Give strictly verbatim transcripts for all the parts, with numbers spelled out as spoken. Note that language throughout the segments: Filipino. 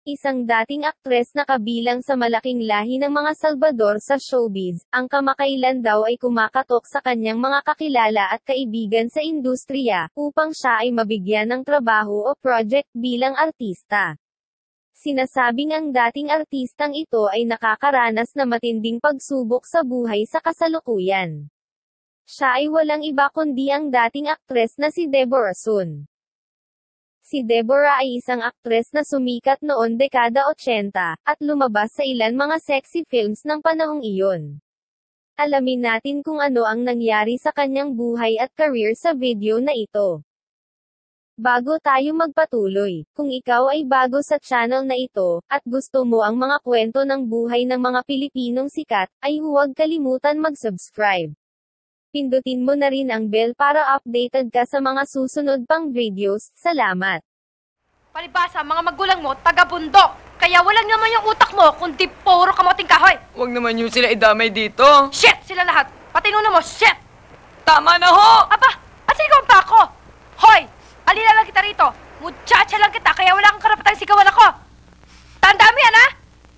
Isang dating aktres na kabilang sa malaking lahi ng mga Salvador sa showbiz, ang kamakailan daw ay kumakatok sa kanyang mga kakilala at kaibigan sa industriya, upang siya ay mabigyan ng trabaho o project bilang artista. Sinasabing ang dating artistang ito ay nakakaranas na matinding pagsubok sa buhay sa kasalukuyan. Siya ay walang iba kundi ang dating aktres na si Deborah Sun. Si Deborah ay isang aktres na sumikat noon dekada otsenta, at lumabas sa ilan mga sexy films ng panahong iyon. Alamin natin kung ano ang nangyari sa kanyang buhay at career sa video na ito. Bago tayo magpatuloy, kung ikaw ay bago sa channel na ito, at gusto mo ang mga kwento ng buhay ng mga Pilipinong sikat, ay huwag kalimutan mag-subscribe. Pindutin mo na rin ang bell para updated ka sa mga susunod pang videos. Salamat! Palibasa, mga magulang mo, taga-bundok. Kaya walang naman yung utak mo, kundi puro kamoting kahoy. Huwag naman yun sila idamay dito. Shit! Sila lahat! Pati nuno mo, shit! Tama na ho! Aba! Asigaw pa ako! Hoy! Alila lang kita rito. Muchacha lang kita, kaya wala kang karapatang sigawan ako. Tandaan mo yan, ha?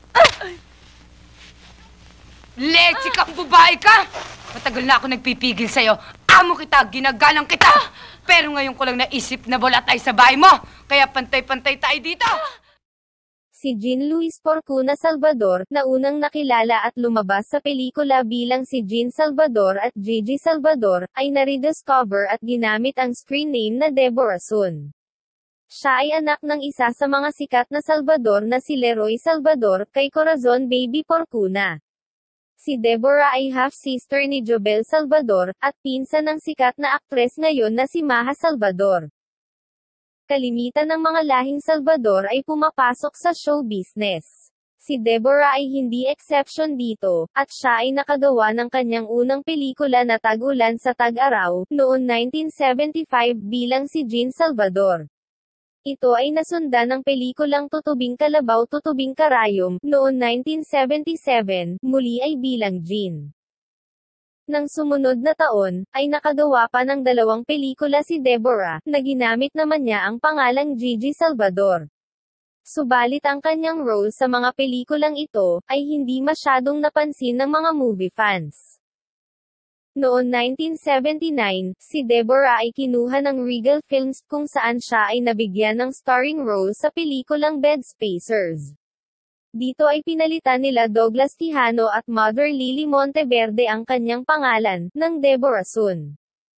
Leche kang babae ka! Matagal na ako nagpipigil sa'yo. Amo kita, ginagalang kita! Pero ngayon ko lang naisip na wala tayo sa bahay mo. Kaya pantay-pantay tayo dito! Si Jean Luis Porcuna Salvador, na unang nakilala at lumabas sa pelikula bilang si Jean Salvador at Gigi Salvador, ay na-rediscover at ginamit ang screen name na Deborah Sun. Siya ay anak ng isa sa mga sikat na Salvador na si Leroy Salvador, kay Corazon Baby Porcuna. Si Deborah ay half-sister ni Jobel Salvador, at pinsan ng sikat na aktres ngayon na si Maha Salvador. Kalimitan ng mga lahing Salvador ay pumapasok sa show business. Si Deborah ay hindi exception dito, at siya ay nakagawa ng kanyang unang pelikula na Tag-ulan sa Tag-araw, noon nineteen seventy-five bilang si Jean Salvador. Ito ay nasundan ng pelikulang Tutubing Kalabaw Tutubing Karayom, noon nineteen seventy-seven, muli ay bilang Jean. Nang sumunod na taon, ay nakagawa pa ng dalawang pelikula si Deborah, na ginamit naman niya ang pangalang Gigi Salvador. Subalit ang kanyang role sa mga pelikulang ito, ay hindi masyadong napansin ng mga movie fans. Noon nineteen seventy-nine, si Deborah ay kinuha ng Regal Films kung saan siya ay nabigyan ng starring role sa pelikulang Bed Spacers. Dito ay pinalitan nila Douglas Quijano at Mother Lily Monteverde ang kanyang pangalan, ng Deborah Sun.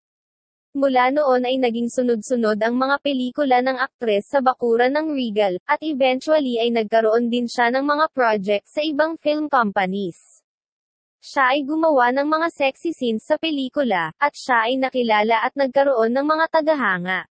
Mula noon ay naging sunod-sunod ang mga pelikula ng aktres sa bakuran ng Regal, at eventually ay nagkaroon din siya ng mga project sa ibang film companies. Siya ay gumawa ng mga sexy scenes sa pelikula, at siya ay nakilala at nagkaroon ng mga tagahanga.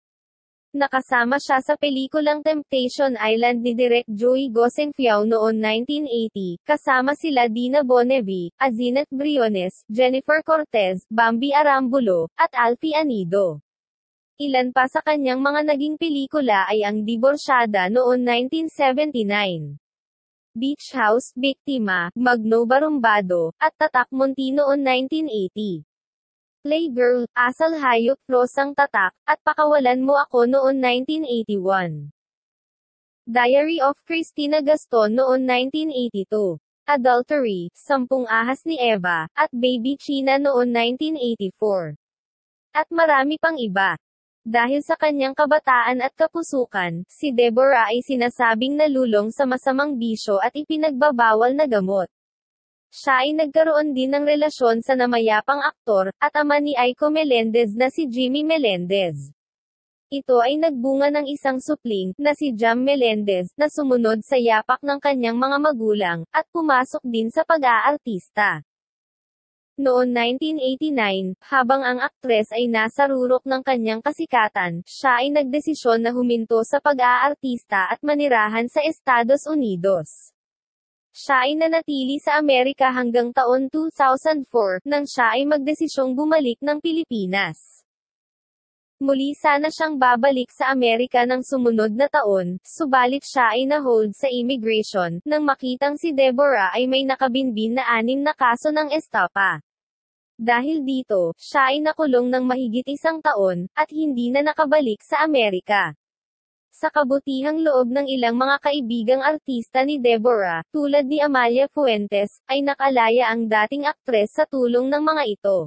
Nakasama siya sa pelikulang Temptation Island ni Direk Joey Gosenfiao noon nineteen eighty, kasama sila Dina Bonevi, Azinet Briones, Jennifer Cortez, Bambi Arambulo, at Alfie Anido. Ilan pa sa kanyang mga naging pelikula ay ang Diborsyada noon nineteen seventy-nine. Beach House, Biktima, Magno Barumbado, at Tatak Monti noon nineteen eighty. Playgirl, Asal Hayop, Rosang Tatak, at Pakawalan Mo Ako noon nineteen eighty-one. Diary of Cristina Gaston noon nineteen eighty-two. Adultery, Sampung Ahas ni Eva, at Baby China noon nineteen eighty-four. At marami pang iba. Dahil sa kanyang kabataan at kapusukan, si Deborah ay sinasabing nalulong sa masamang bisyo at ipinagbabawal na gamot. Siya ay nagkaroon din ng relasyon sa namayapang aktor, at ama ni Aiko Melendez na si Jimmy Melendez. Ito ay nagbunga ng isang supling, na si Jam Melendez, na sumunod sa yapak ng kanyang mga magulang, at pumasok din sa pag-aartista. Noon nineteen eighty-nine, habang ang aktres ay nasa rurok ng kanyang kasikatan, siya ay nagdesisyon na huminto sa pag-aartista at manirahan sa Estados Unidos. Siya ay nanatili sa Amerika hanggang taon two thousand four, nang siya ay magdesisyong bumalik ng Pilipinas. Muli sana siyang babalik sa Amerika ng sumunod na taon, subalit siya ay na-hold sa immigration, nang makitang si Deborah ay may nakabinbin na anim na kaso ng estapa. Dahil dito, siya ay nakulong ng mahigit isang taon, at hindi na nakabalik sa Amerika. Sa kabutihang loob ng ilang mga kaibigang artista ni Deborah, tulad ni Amalia Fuentes, ay nakalaya ang dating aktres sa tulong ng mga ito.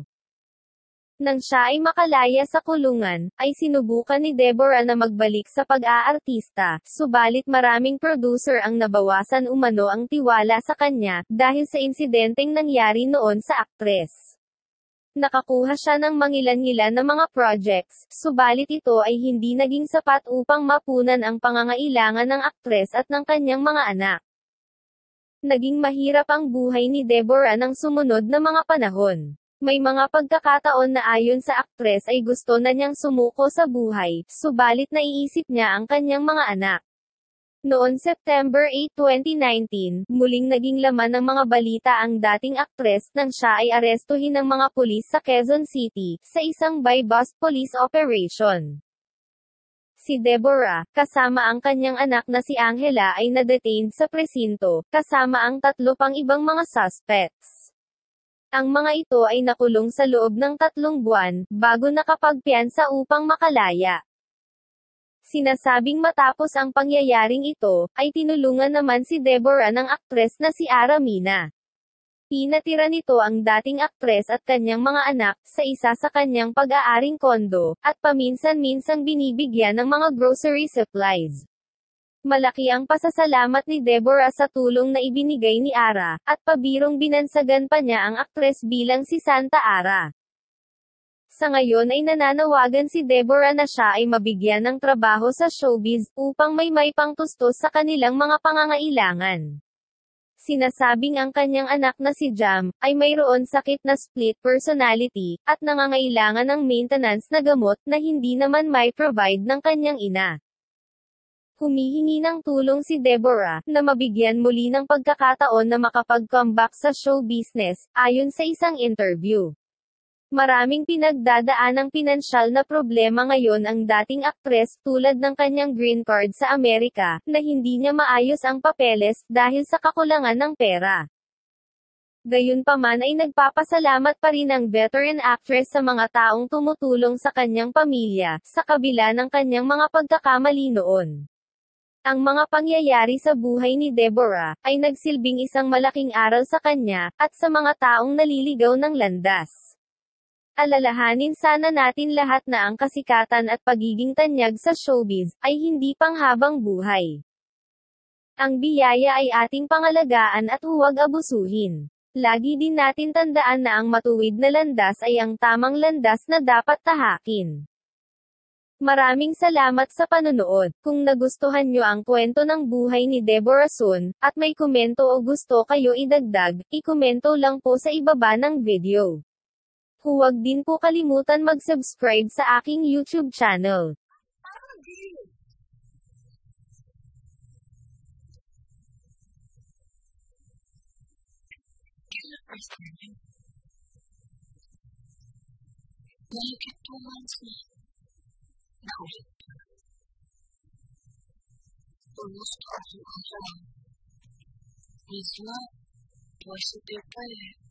Nang siya ay makalaya sa kulungan, ay sinubukan ni Deborah na magbalik sa pag-aartista, subalit maraming producer ang nabawasan umano ang tiwala sa kanya, dahil sa insidenteng nangyari noon sa aktres. Nakakuha siya ng mangilan-ngilan na mga projects, subalit ito ay hindi naging sapat upang mapunan ang pangangailangan ng aktres at ng kanyang mga anak. Naging mahirap ang buhay ni Deborah ng sumunod na mga panahon. May mga pagkakataon na ayon sa aktres ay gusto na niyang sumuko sa buhay, subalit naiisip niya ang kanyang mga anak. Noon September eighth, twenty nineteen, muling naging laman ng mga balita ang dating aktres nang siya ay arestuhin ng mga pulis sa Quezon City, sa isang buy-bust police operation. Si Deborah, kasama ang kanyang anak na si Angela ay na-detain sa presinto, kasama ang tatlo pang ibang mga suspects. Ang mga ito ay nakulong sa loob ng tatlong buwan, bago nakapagpiyansa upang makalaya. Sinasabing matapos ang pangyayaring ito, ay tinulungan naman si Deborah ng aktres na si Ara Mina. Pinatira nito ang dating aktres at kanyang mga anak, sa isa sa kanyang pag-aaring kondo, at paminsan-minsang binibigyan ng mga grocery supplies. Malaki ang pasasalamat ni Deborah sa tulong na ibinigay ni Ara, at pabirong binansagan pa niya ang aktres bilang si Santa Ara. Sa ngayon ay nananawagan si Deborah na siya ay mabigyan ng trabaho sa showbiz, upang may may pangtustos sa kanilang mga pangangailangan. Sinasabing ang kanyang anak na si Jam, ay mayroon sakit na split personality, at nangangailangan ng maintenance na gamot, na hindi naman may provide ng kanyang ina. Humihingi ng tulong si Deborah, na mabigyan muli ng pagkakataon na makapag-comeback sa show business, ayon sa isang interview. Maraming pinagdadaan ng pinansyal na problema ngayon ang dating aktres, tulad ng kanyang green card sa Amerika, na hindi niya maayos ang papeles, dahil sa kakulangan ng pera. Gayunpaman ay nagpapasalamat pa rin ang veteran actress sa mga taong tumutulong sa kanyang pamilya, sa kabila ng kanyang mga pagkakamali noon. Ang mga pangyayari sa buhay ni Deborah, ay nagsilbing isang malaking aral sa kanya, at sa mga taong naliligaw ng landas. Alalahanin sana natin lahat na ang kasikatan at pagiging tanyag sa showbiz, ay hindi panghabang buhay. Ang biyaya ay ating pangalagaan at huwag abusuhin. Lagi din natin tandaan na ang matuwid na landas ay ang tamang landas na dapat tahakin. Maraming salamat sa panonood. Kung nagustuhan nyo ang kwento ng buhay ni Deborah Sun, at may komento o gusto kayo idagdag, ikomento lang po sa ibaba ng video. Huwag din po kalimutan mag-subscribe sa aking YouTube channel. Mahigit two months na naulit ka. Almost ako ang lang. Minsan, twice a day pa eh.